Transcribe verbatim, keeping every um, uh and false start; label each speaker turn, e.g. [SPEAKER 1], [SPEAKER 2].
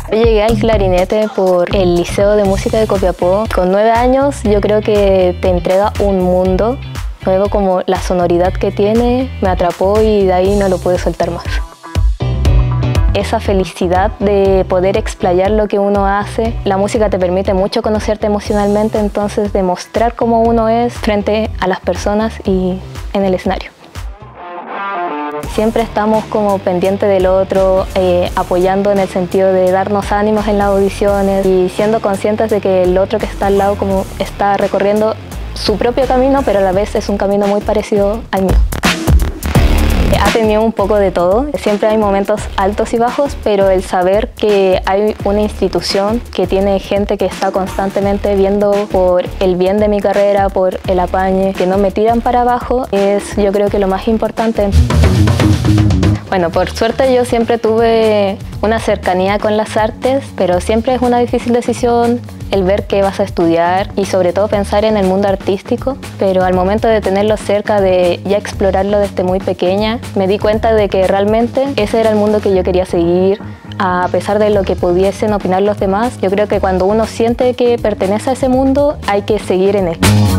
[SPEAKER 1] Yo llegué al clarinete por el Liceo de Música de Copiapó. Con nueve años yo creo que te entrega un mundo nuevo, como la sonoridad que tiene me atrapó y de ahí no lo pude soltar más. Esa felicidad de poder explayar lo que uno hace. La música te permite mucho conocerte emocionalmente, entonces demostrar cómo uno es frente a las personas y en el escenario. Siempre estamos como pendientes del otro, eh, apoyando en el sentido de darnos ánimos en las audiciones y siendo conscientes de que el otro que está al lado como está recorriendo su propio camino, pero a la vez es un camino muy parecido al mío. Ha tenido un poco de todo, siempre hay momentos altos y bajos, pero el saber que hay una institución que tiene gente que está constantemente viendo por el bien de mi carrera, por el apañe, que no me tiran para abajo, es yo creo que lo más importante. Bueno, por suerte yo siempre tuve una cercanía con las artes, pero siempre es una difícil decisión el ver qué vas a estudiar y sobre todo pensar en el mundo artístico, pero al momento de tenerlo cerca, de ya explorarlo desde muy pequeña, me di cuenta de que realmente ese era el mundo que yo quería seguir, a pesar de lo que pudiesen opinar los demás. Yo creo que cuando uno siente que pertenece a ese mundo, hay que seguir en él.